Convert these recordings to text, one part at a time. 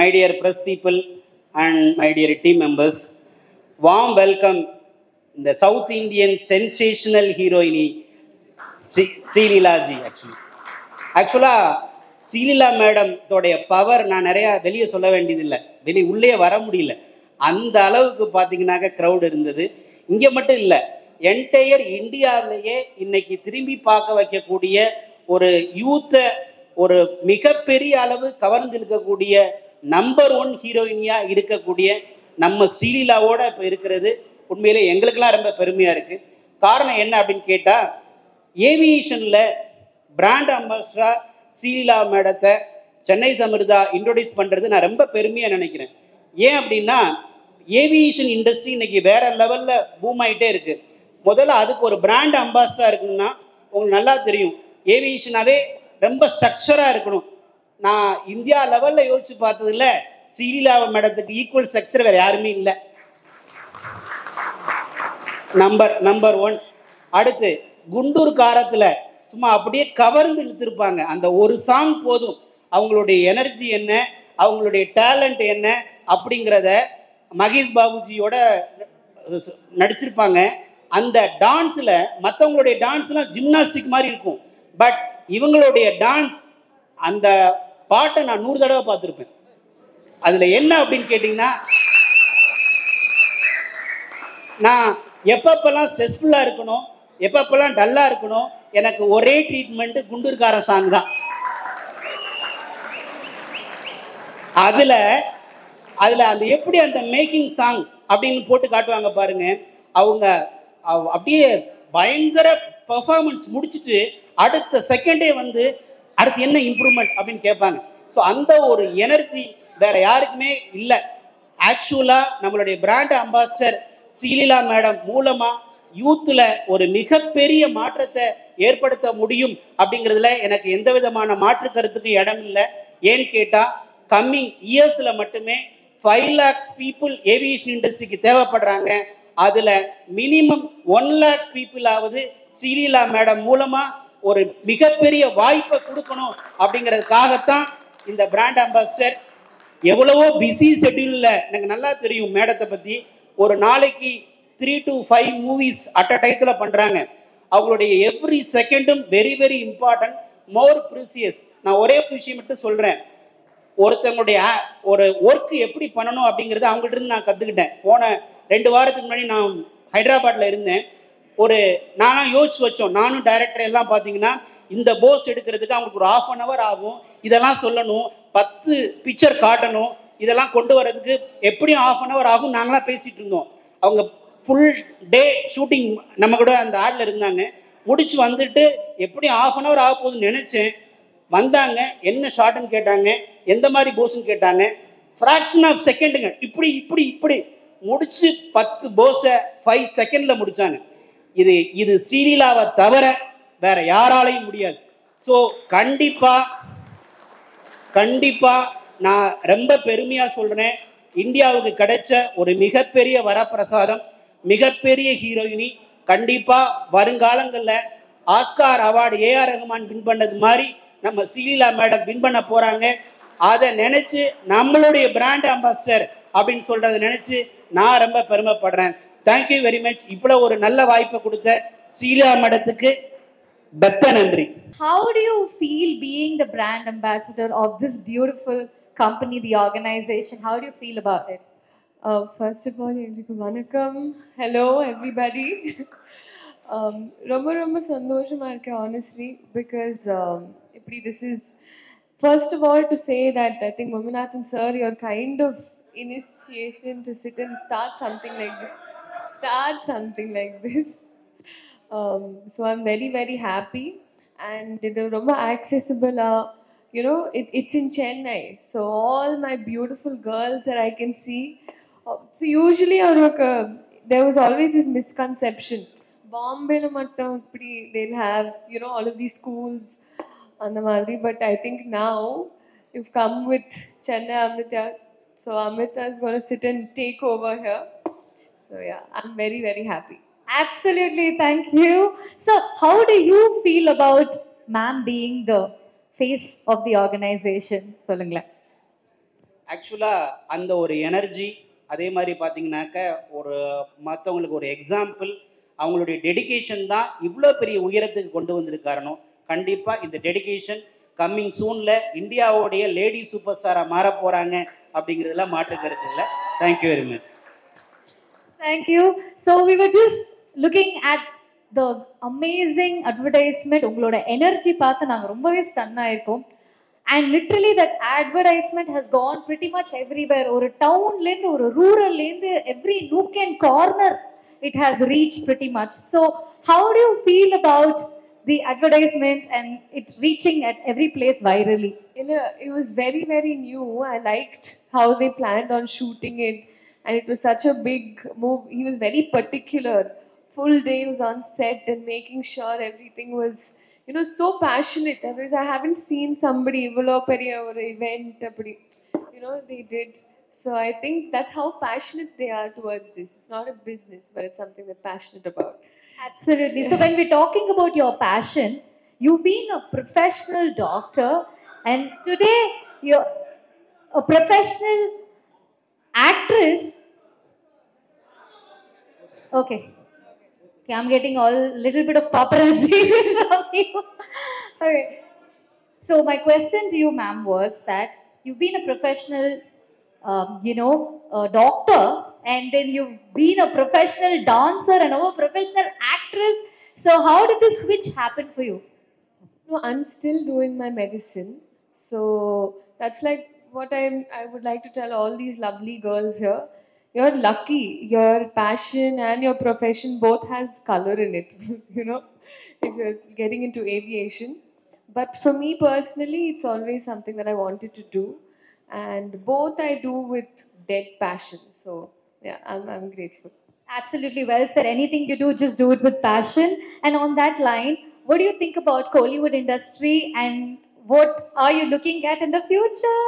my dear press people and my dear team members. Warm welcome the South Indian sensational heroine Srilila ji. Actually, Srilila madam தோடைய power நான் நிறைய வெளியே சொல்ல வேண்டியதில்லை, உள்ளே வர முடியல. அந்த அளவுக்கு பார்த்தீங்கன்னாக்க க்ரௌட் இருந்தது. இங்கே மட்டும் இல்லை, என்டையர் இந்தியாவிலேயே இன்னைக்கு திரும்பி பார்க்க வைக்கக்கூடிய ஒரு யூத்தை ஒரு மிகப்பெரிய அளவு கவர்ந்து இருக்கக்கூடிய நம்பர் 1 ஹீரோயினியாக இருக்கக்கூடிய நம்ம ஸ்ரீலீலாவோட இப்போ இருக்கிறது உண்மையிலே எங்களுக்கெல்லாம் ரொம்ப பெருமையாக இருக்குது. காரணம் என்ன அப்படின்னு கேட்டால், ஏவியேஷனில் பிராண்ட் அம்பாசிடராக ஸ்ரீலீலா மேடத்தை சென்னை சமிர்தா இன்ட்ரோடியூஸ் பண்ணுறது நான் ரொம்ப பெருமையாக நினைக்கிறேன். ஏன் அப்படின்னா, ஏவியேஷன் இண்டஸ்ட்ரி இன்னைக்கு வேற லெவலில் பூம் ஆகிட்டே இருக்குது. முதல்ல அதுக்கு ஒரு பிராண்ட் அம்பாசிடராக இருக்குன்னா உங்களுக்கு நல்லா தெரியும், ஏவியேஷனாகவே ரொம்ப ஸ்ட்ரக்சராக இருக்கணும். நான் இந்தியா லெவலில் யோசிச்சு பார்த்ததில்ல, ஸ்ரீலீலா மேடத்துக்கு ஈக்குவல் ஸ்ட்ரக்சர் வேறு யாருமே இல்லை. நம்பர் 1. அடுத்து குண்டூர் காரத்தில் சும்மா அப்படியே கவர்ந்து இழுத்துருப்பாங்க. அந்த ஒரு சாங் போதும், அவங்களுடைய எனர்ஜி என்ன, அவங்களுடைய டேலண்ட் என்ன அப்படிங்கிறத மகேஷ் பாபுஜியோட நடிச்சிருப்பாங்க. அந்த டான்ஸில் மற்றவங்களுடைய டான்ஸ்லாம் ஜிம்னாஸ்டிக் மாதிரி இருக்கும், பட் இவங்களுடைய டான்ஸ் அந்த பாட்டை நான் 100 தடவை பார்த்துருப்பேன். அதில் என்ன அப்படின்னு கேட்டிங்கன்னா, நான் எப்பப்பெல்லாம் ஸ்ட்ரெஸ்ஃபுல்லாக இருக்கணும், எப்பப்பெல்லாம் டல்லாக இருக்கணும், எனக்கு ஒரே ட்ரீட்மெண்ட்டு குண்டூர்கார சாங் தான். அதில் அந்த எப்படி அந்த மேக்கிங் சாங் அப்படின்னு போட்டு காட்டுவாங்க பாருங்க. அவங்க அப்படியே பயங்கர பெர்ஃபார்மன்ஸ் முடிச்சுட்டு அடுத்த செகண்டே வந்து அடுத்து என்ன இம்ப்ரூவ்மெண்ட் அப்படின்னு கேட்பாங்க. ஸோ அந்த ஒரு எனர்ஜி வேற யாருக்குமே இல்லை. ஆக்சுவலாக நம்மளுடைய பிராண்ட் அம்பாசிடர் ஸ்ரீலீலா மேடம் மூலமாக யூத்தில் ஒரு மிகப்பெரிய மாற்றத்தை ஏற்படுத்த முடியும் அப்படிங்கிறதுல எனக்கு எந்த விதமான மாற்று கருத்துக்கு இடம் இல்லை. ஏன்னு கேட்டால், கம்மிங் இயர்ஸில் மட்டுமே 5 lakhs பீப்புள் ஏவியேஷன் இண்டஸ்ட்ரிக்கு தேவைப்படுறாங்க. அதில் மினிமம் 1 lakh பீப்புளாவது ஸ்ரீலீலா மேடம் மூலமாக ஒரு மிகப்பெரிய வாய்ப்பை கொடுக்கணும் அப்படிங்கிறதுக்காகத்தான் இந்த பிராண்ட் அம்பாசிடர். எவ்வளவோ பிஸி ஷெட்யூலில் எனக்கு நல்லா தெரியும் மேடத்தை பற்றி. ஒரு நாளைக்கு 3 to 5 மூவிஸ் அட் அ டைத்தில் பண்ணுறாங்க. அவங்களுடைய எவ்ரி செகண்டும் very very important, more precious. நான் ஒரே விஷயம் மட்டும் சொல்கிறேன், ஒருத்தவங்களுடைய ஒரு ஒர்க்கு எப்படி பண்ணணும் அப்படிங்கிறத அவங்கள்ட்ட இருந்து நான் கற்றுக்கிட்டேன். போன 2 வாரத்துக்கு முன்னாடி நான் ஹைதராபாத்தில் இருந்தேன். நானும் யோசிச்சு வச்சோம், நானும் டைரக்டர் எல்லாம் பார்த்தீங்கன்னா, இந்த போஸ் எடுக்கிறதுக்கு அவங்களுக்கு ஒரு 1/2 hour ஆகும், இதெல்லாம் சொல்லணும், 10 பிக்சர் காட்டணும், இதெல்லாம் கொண்டு வரதுக்கு எப்படியும் 1/2 hour ஆகும். நாங்களாம் பேசிகிட்டு இருந்தோம். அவங்க ஃபுல் டே ஷூட்டிங் நம்ம கூட அந்த ஆடில் இருந்தாங்க. முடிச்சு வந்துட்டு எப்படி 1/2 hour ஆக போகுதுன்னு நினச்சேன். வந்தாங்க, என்ன ஷார்ட்டுன்னு கேட்டாங்க, எந்த மாதிரி போஸ்ன்னு கேட்டாங்க. ஃப்ராக்ஷன் ஆஃப் செகண்டுங்க, இப்படி இப்படி இப்படி முடிச்சு 10 போஸை 5 செகண்டில் முடித்தாங்க. இது ஸ்ரீலீலாவை தவிர வேற யாராலையும் முடியாது. ஸோ கண்டிப்பாக நான் ரொம்ப பெருமையாக சொல்கிறேன், இந்தியாவுக்கு கிடைச்ச ஒரு மிகப்பெரிய வரப்பிரசாதம், மிகப்பெரிய ஹீரோயினி. கண்டிப்பாக வருங்காலங்களில் Oscar award A R Rahman பண்ணது மாதிரி நம்ம ஸ்ரீலீலா மேடம் வின் பண்ண போகிறாங்க. அதை நினச்சி நம்மளுடைய பிராண்ட் அம்பாசிடர் அப்படின்னு சொல்கிறத நினச்சி நான் ரொம்ப பெருமைப்படுறேன். Thank you very much. இவ்வளோ ஒரு நல்ல வாய்ப்பை கொடுத்த ஸ்ரீலீலா மேடத்துக்கு பெத்த நன்றி. How do you feel being the brand ambassador of this beautiful company, the organization? How do you feel about it? First of all, vanakkam. Hello everybody. ரொம்ப சந்தோஷமா இருக்கு honestly, because this is first of all to say that I think Muminathan sir, your kind of initiation to sit and start something like this. So I'm very very happy, and it's ரொம்ப accessible. It's in Chennai, so all my beautiful girls that I can see. So usually there was always this misconception, Bombay la mattam they'll have all of these schools and the madri, but I think now you've come with Chennai Amrita, so Amrita is going to sit and take over here. So yeah, I'm very very happy. Absolutely, thank you. So how do you feel about ma'am being the face of the organization? Solunga. ஆக்சுவலாக அந்த ஒரு energy, அதே மாதிரி பார்த்தீங்கன்னாக்க ஒரு மற்றவங்களுக்கு ஒரு example, அவங்களுடைய டெடிகேஷன் தான் இவ்வளோ பெரிய உயரத்துக்கு கொண்டு வந்திருக்காரணும். கண்டிப்பாக இந்த டெடிகேஷன் கம்மிங் சூனில் இந்தியாவுடைய லேடி சூப்பர் ஸ்டாராக மாற போகிறாங்க அப்படிங்கிறதுலாம் மாற்று கருத்து இல்லை. Thank you very much. Thank you. So we were just looking at the amazing advertisement. உங்களோட எனர்ஜி பார்த்து நாங்கள் ரொம்பவே ஸ்டன் ஆயிருக்கோம். And literally that advertisement has gone pretty much everywhere. ஒரு டவுன்லேருந்து ஒரு ரூரல்லேருந்து every nook and corner it has reached pretty much. So how do you feel about the advertisement and it reaching at every place virally? It was very, very new. I liked how they planned on shooting it, and it was such a big move. He was very particular. Full day he was on set and making sure everything was, so passionate. Otherwise, I haven't seen somebody ivlo periya or event appadi, they did. So I think that's how passionate they are towards this. It's not a business, but it's something they're passionate about. Absolutely. So when we're talking about your passion, you've been a professional doctor, and today you're a professional actress. Okay, I'm getting all little bit of paparazzi from you. Okay. So my question to you, ma'am, was that you've been a professional, doctor, and then you've been a professional dancer and now a professional actress. So how did this switch happen for you? No, I'm still doing my medicine. So that's like what I would like to tell all these lovely girls here. You're lucky. Your passion and your profession both has color in it, if you're getting into aviation. But for me personally, it's always something that I wanted to do. And both I do with dead passion. So yeah, I'm grateful. Absolutely well said. Anything you do, just do it with passion. And on that line, what do you think about Kollywood industry and what are you looking at in the future?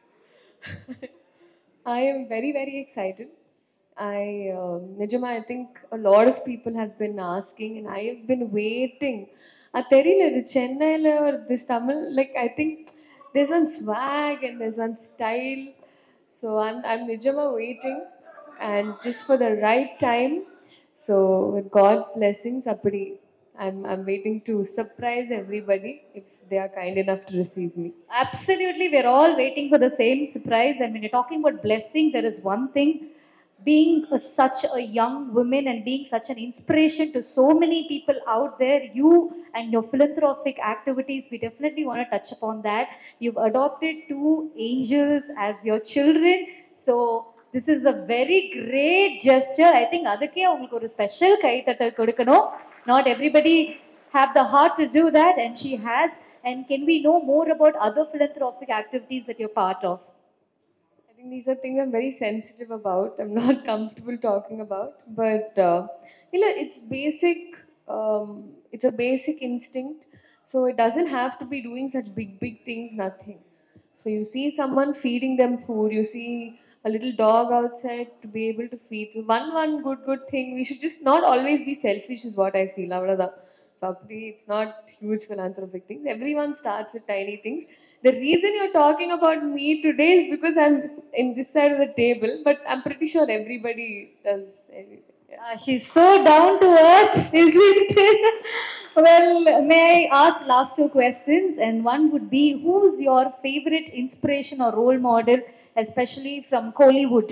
I am very, very excited. Nijama, I think a lot of people have been asking and I have been waiting. Theriyala idu Chennai or this Tamil, like I think there's one swag and there's one style. So I'm Nijama waiting, and just for the right time. So with God's blessings, appadi I'm waiting to surprise everybody if they are kind enough to receive me. Absolutely, we're all waiting for the same surprise. And when you're talking about blessing, there is one thing. Being such a young woman and being such an inspiration to so many people out there, you and your philanthropic activities, we definitely want to touch upon that. You've adopted 2 angels as your children. So this is a very great gesture. I think adukke ungalku oru special kai tattal kodukano. Not everybody have the heart to do that, and she has. And can we know more about other philanthropic activities that you're part of? I think these are things I'm very sensitive about. I'm not comfortable talking about, but it's basic. It's a basic instinct. So it doesn't have to be doing such big things. Nothing. So you see someone feeding them food. You see a little dog outside to be able to feed. So one good thing. We should just not always be selfish, is what I feel. So it's not huge philanthropic things. Everyone starts with tiny things. The reason you're talking about me today is because I'm in this side of the table, but I'm pretty sure everybody does everything. Yeah. She's so down to earth, isn't it? Well, may I ask last 2 questions? And one would be, who's your favorite inspiration or role model, especially from Kollywood?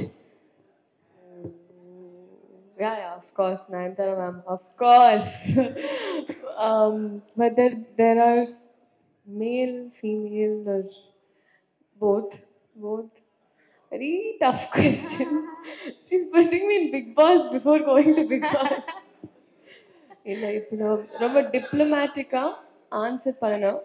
Yeah, of course, Nayanthara ma'am, of course. But there are male, female, or both. Very tough question. She's putting me in Big Boss before going to Big Boss. இல்லை இப்போ ரொம்ப டிப்ளமேட்டிக்காக answer பண்ணணும்.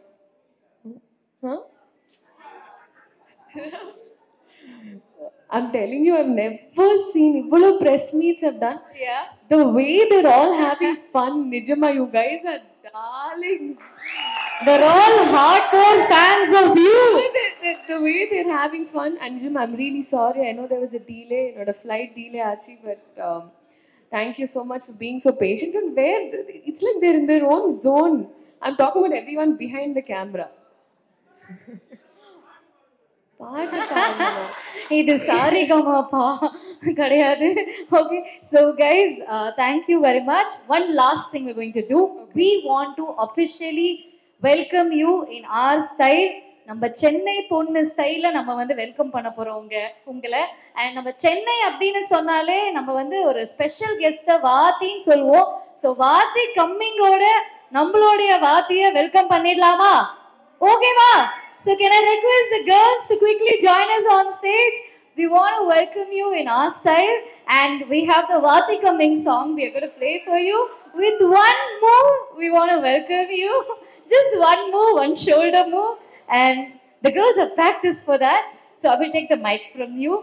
I'm telling you, I've never seen Ivolo press meets have done. Yeah. The way they're all having fun, Nijama, you guys are darlings. They're all hardcore fans of you. The way they're having fun, and Nijama, I'm really sorry. I know there was a delay, a flight delay, actually, but thank you so much for being so patient. And it's like they're in their own zone. I'm talking about everyone behind the camera. பாட்டு பாடணும். இது சாரிகமாப்பா கிடையாது. Okay, so guys, thank you very much. One last thing we're going to do. We want to officially welcome you in our style. நம்ம சென்னை பொண்ணு ஸ்டைல நம்ம வந்து welcome பண்ண போறோம் உங்களை. அண்ட் நம்ம சென்னை அப்படின்னு சொன்னாலே நம்ம வந்து ஒரு ஸ்பெஷல் கெஸ்ட வாத்தின்னு சொல்லுவோம். ஸோ வாத்தி கம்மிங்கோட நம்மளுடைய வாத்திய வெல்கம் பண்ணிடலாமா? ஓகேவா? So can I request the girls to quickly join us on stage? We want to welcome you in our style, and we have the Vati Coming song we are going to play for you. With one move, we want to welcome you. Just one move, one shoulder move, and the girls have practiced for that. So I will take the mic from you.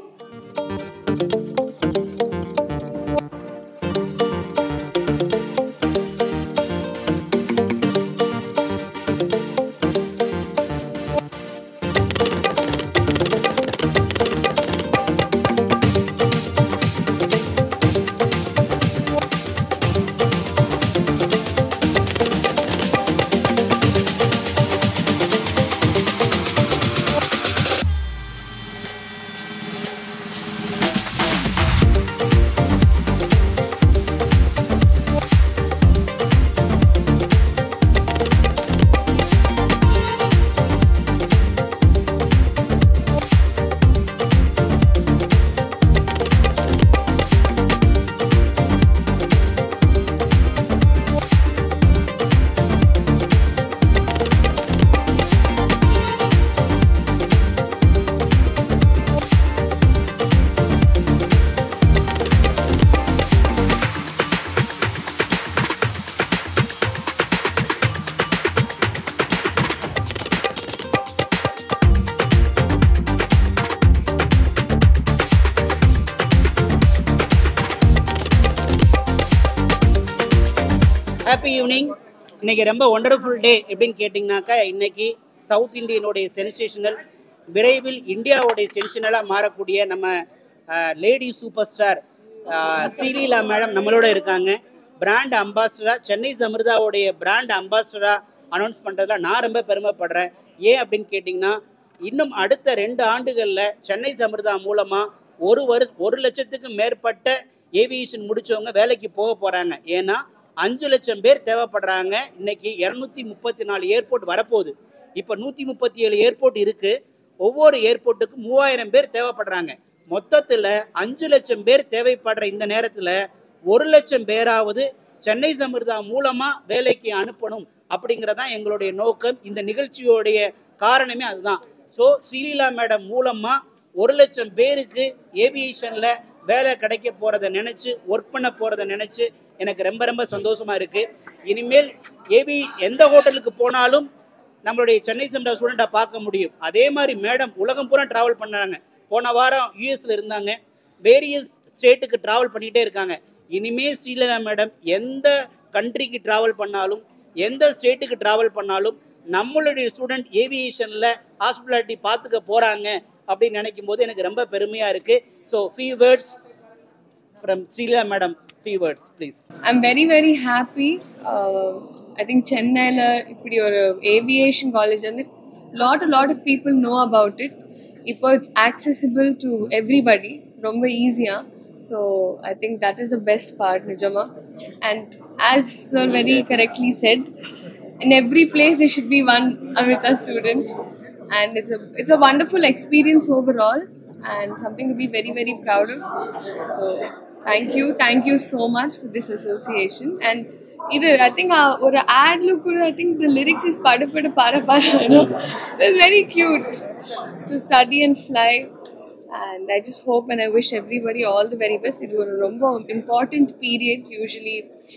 Happy evening. இன்னைக்கு ரொம்ப wonderful டே எப்படின்னு கேட்டிங்கனாக்கா, இன்னைக்கு south இந்தியனுடைய sensational, விரைவில் இந்தியாவுடைய சென்சேஷனலாக மாறக்கூடிய நம்ம lady super star Sreeleela madam நம்மளோட இருக்காங்க. பிராண்ட் அம்பாசிடராக, சென்னை சமிர்தாவுடைய பிராண்ட் அம்பாசிடராக அனௌன்ஸ் பண்ணுறதுல நான் ரொம்ப பெருமைப்படுறேன். ஏன் அப்படின்னு கேட்டிங்கன்னா, இன்னும் அடுத்த 2 ஆண்டுகளில் சென்னை சமிர்தா மூலமாக 1 லட்சத்துக்கு மேற்பட்ட ஏவியேஷன் முடித்தவங்க வேலைக்கு போக போகிறாங்க. ஏன்னா 5 லட்சம் பேர் தேவைப்படுறாங்க. இன்னைக்கு 234 ஏர்போர்ட் வரப்போகுது. இப்போ 137 ஏர்போர்ட் இருக்குது. ஒவ்வொரு ஏர்போர்ட்டுக்கும் 3000 பேர் தேவைப்படுறாங்க. மொத்தத்தில் 5 லட்சம் பேர் தேவைப்படுற இந்த நேரத்தில் 1 லட்சம் பேராவது சென்னை சமிர்தா மூலமாக வேலைக்கு அனுப்பணும் அப்படிங்கிறதான் எங்களுடைய நோக்கம். இந்த நிகழ்ச்சியோடைய காரணமே அதுதான். ஸோ ஸ்ரீலீலா மேடம் மூலமாக 1 லட்சம் பேருக்கு ஏவியேஷனில் வேலை கிடைக்க போகிறத நினச்சி, ஒர்க் பண்ண போகிறத நினச்சி எனக்கு ரொம்ப ரொம்ப சந்தோஷமாக இருக்குது. இனிமேல் எந்த ஹோட்டலுக்கு போனாலும் நம்மளுடைய சென்னை சமிர்தா ஸ்டூடெண்ட்டை பார்க்க முடியும். அதே மாதிரி மேடம் உலகம் பூரா ட்ராவல் பண்ணாங்க. போன வாரம் யூஎஸில் இருந்தாங்க. வேரியஸ் ஸ்டேட்டுக்கு ட்ராவல் பண்ணிகிட்டே இருக்காங்க. இனிமேல் ஸ்ரீலீலா மேடம் எந்த கண்ட்ரிக்கு ட்ராவல் பண்ணாலும், எந்த ஸ்டேட்டுக்கு ட்ராவல் பண்ணாலும் நம்மளுடைய ஸ்டூடெண்ட் ஏவியேஷனில் ஹாஸ்பிட்டாலிட்டி பார்த்துக்க போகிறாங்க அப்படின்னு நினைக்கும் போது எனக்கு ரொம்ப பெருமையாக இருக்குது. So few words from Srilila madam. Few words please. I'm very very happy. I think சென்னையில் இப்படி ஒரு ஏவியேஷன் காலேஜ் வந்து lot of people know about it. இப்போ it's accessible to everybody, ரொம்ப ஈஸியாக. So I think that is the best part, Nijama. And as sir very correctly said, in every place there should be one Amrita student, and it's a wonderful experience overall and something to be very very proud of. So thank you so much for this association. And either I think or ad look, I think the lyrics is pada para para, you know. It's very cute to study and fly. And I just hope and I wish everybody all the very best. It was a ரொம்ப important period, usually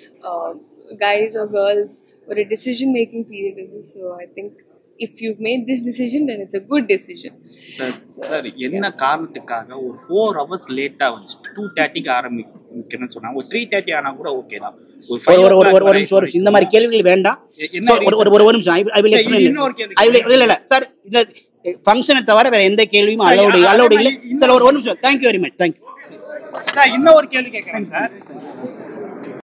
guys or girls, or a decision making period. So I think if you've made this decision, then it's a good decision. Sir, என்ன காரணத்துக்காக ஒரு 4 hours லேட்டா வந்து 2:30க்கு ஆரம்பிக்கணும்னு சொன்னாங்க. ஒரு 3:30 ஆனா கூட ஓகே தான். ஒரு நிமிஷம், இந்த மாதிரி கேள்விகள் வேண்டாம். ஒரு நிமிஷம், I will explain. இல்ல சார், இந்த ஃபங்க்ஷனை தவிர வேற எந்த கேள்வியும் அலௌட் இல்லை சார். ஒரு நிமிஷம். Thank you very much. Thank you sir. இன்னும் ஒரு கேள்வி கேட்குறேன் சார்.